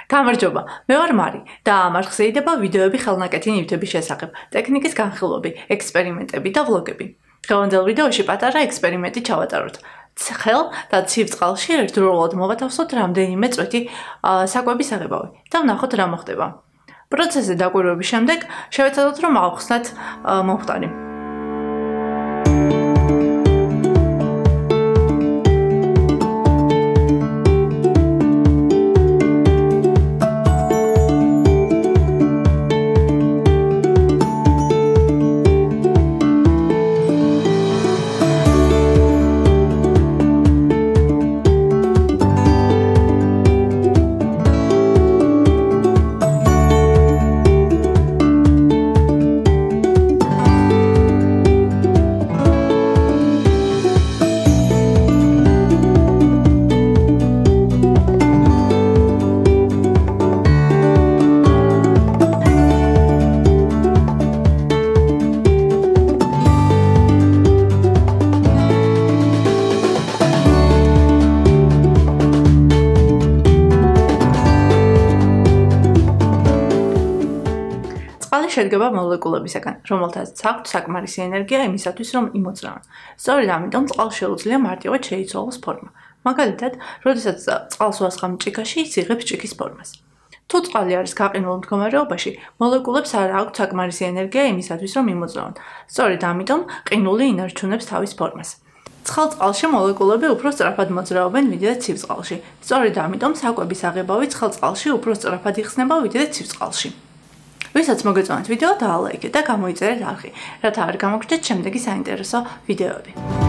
გამარჯობა, მე ვარ მარი და ამ არხზე იდება ვიდეოები ხელნაკეთი ნივთების შესახებ, ტექნიკის განხილვები, ექსპერიმენტები და ვლოგები. დღევანდელ ვიდეოში პატარა ექსპერიმენტი ჩავატაროთ. ცხელ და ცივ წყალში ერთდროულად მოვათავსოთ რამდენიმე წვეთი საკვების აღებავი და ვნახოთ რა მოხდება. პროცესზე დაკვირვების შემდეგ შევეცადოთ რომ ავხსნათ მომხდარი. შედგება მოლეკულებისაგან, რომელთაც აქვთ საკმარისი ენერგია იმისათვის, რომ იმოძრავენ. სწორედ ამიტომ წყალს შეუძლია მარტივად შეიცვალოს ფორმა. მაგალითად, როდესაც წყალს ვასხამ ჭიქაში, ის იღებს ჭიქის ფორმას. თუ წყალი არის გაყინულ მდგომარეობაში, მოლეკულებს არ აქვთ საკმარისი ენერგია იმისათვის, რომ იმოძრავენ. სწორედ ამიტომ ყინული ინარჩუნებს თავის ფორმას. ცხელ წყალში მოლეკულები უფრო სწრაფად მოძრაობენ, ვიდრე ცივ წყალში. სწორედ ამიტომ საკვების აღებავი ცხელ წყალში უფრო სწრაფად იხსნება, ვიდრე ცივ წყალში. ვისაც მოგეწონათ ვიდეო, დაალაიქეთ და გამოიწერეთ არხი, რათა არ გამოგჩნდეთ შემდეგი საინტერესო ვიდეოები.